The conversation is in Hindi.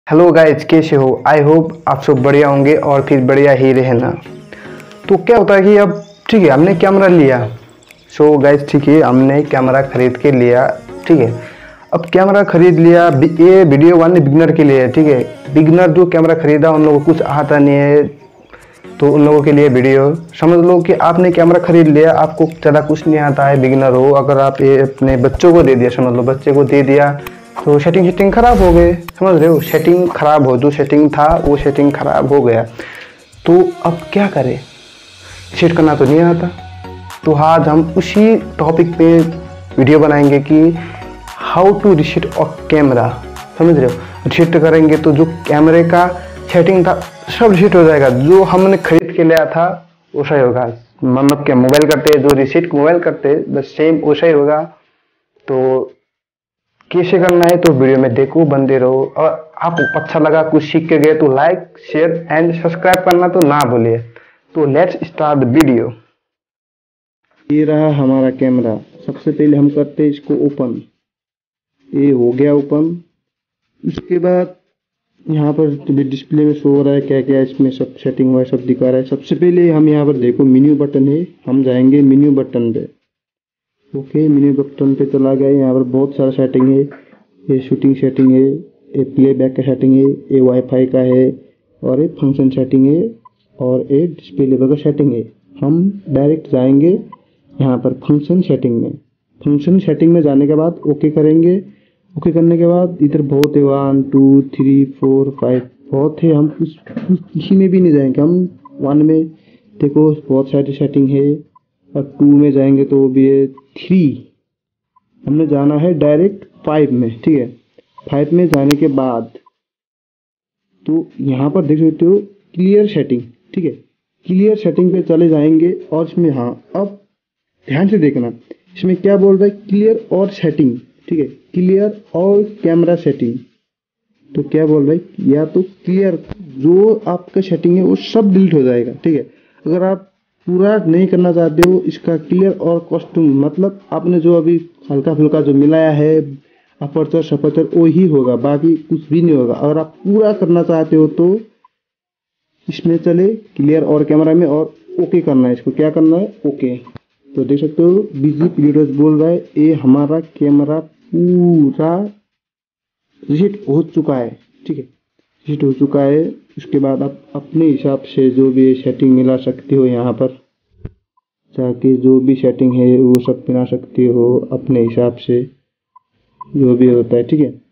हेलो गाइज, कैसे हो? आई होप आप सब बढ़िया होंगे और फिर बढ़िया ही रहना। तो क्या होता है कि अब ठीक है, हमने कैमरा लिया। सो गाइज ठीक है, हमने कैमरा खरीद के लिया। ठीक है, अब कैमरा खरीद लिया। ये वीडियो वाले बिगनर के लिए है। ठीक है, बिगनर जो कैमरा खरीदा उन लोगों को कुछ आता नहीं है, तो उन लोगों के लिए वीडियो। समझ लो कि आपने कैमरा खरीद लिया, आपको ज़्यादा कुछ नहीं आता है, बिगिनर हो। अगर आप ये अपने बच्चों को दे दिया, समझ लो बच्चे को दे दिया, तो सेटिंग खराब हो गए। समझ रहे हो, सेटिंग खराब हो, जो सेटिंग था वो सेटिंग खराब हो गया। तो अब क्या करें, सेट करना तो नहीं आता। तो आज हम उसी टॉपिक पे वीडियो बनाएंगे कि how to reset a camera. समझ रहे हो, रीसेट करेंगे तो जो कैमरे का सेटिंग था सब रीसेट हो जाएगा। जो हमने खरीद के लिया था वैसा ही होगा। मतलब क्या, मोबाइल करते जो रीसेट मोबाइल करते बस सेम वैसा ही होगा। तो कैसे करना है तो वीडियो में देखो, बनते रहो। और आपको अच्छा लगा, कुछ सीख के गए तो लाइक शेयर एंड सब्सक्राइब करना तो ना भूलिए। तो लेट्स स्टार्ट द वीडियो। ये रहा हमारा कैमरा। सबसे पहले हम करते हैं इसको ओपन। ये हो गया ओपन। उसके बाद यहाँ पर डिस्प्ले में शो हो रहा है क्या क्या इसमें सब सेटिंग हुआ है, सब दिखा रहा है। सबसे पहले हम यहाँ पर देखो मेन्यू बटन है, हम जाएंगे मेन्यू बटन पे। ओके, मेन्यू बटन पे चला गया। यहाँ पर बहुत सारा सेटिंग है। ये शूटिंग सेटिंग है, ये प्लेबैक का सेटिंग है, ये वाईफाई का है, और ये फंक्शन सेटिंग है, और ये डिस्प्ले लेवल का सेटिंग है। हम डायरेक्ट जाएंगे यहाँ पर फंक्शन सेटिंग में। फंक्शन सेटिंग में जाने के बाद ओके करेंगे। ओके करने के बाद इधर बहुत है, 1 2 3 4 5 बहुत है। हम किसी में भी नहीं जाएंगे, हम 1 में देखो बहुत सारी सेटिंग है, और 2 में जाएंगे तो भी है। 3 हमने जाना है डायरेक्ट 5 में। ठीक है, 5 में जाने के बाद तो यहाँ पर देख सकते हो क्लियर सेटिंग। ठीक है, क्लियर सेटिंग पे चले जाएंगे, और इसमें हाँ अब ध्यान से देखना इसमें क्या बोल रहा है, क्लियर और सेटिंग। ठीक है, क्लियर और कैमरा सेटिंग। तो क्या बोल रहा है, या तो क्लियर जो आपका सेटिंग है वो सब डिलीट हो जाएगा। ठीक है, अगर आप पूरा नहीं करना चाहते हो इसका क्लियर और कॉस्ट्यूम, मतलब आपने जो अभी हल्का फुल्का जो मिलाया है अपर्चर सपर्चर वो ही होगा, बाकी कुछ भी नहीं होगा। अगर आप पूरा करना चाहते हो तो इसमें चले क्लियर और कैमरा में, और ओके करना है। इसको क्या करना है, ओके। तो देख सकते हो बिजी पीरियड बोल रहा है, ये हमारा कैमरा पूरा रीसेट हो चुका है। ठीक है, रीसेट हो चुका है। उसके बाद आप अपने हिसाब से जो भी सेटिंग मिला सकते हो, यहाँ पर जाके जो भी सेटिंग है वो सब मिला सकते हो अपने हिसाब से, जो भी होता है। ठीक है,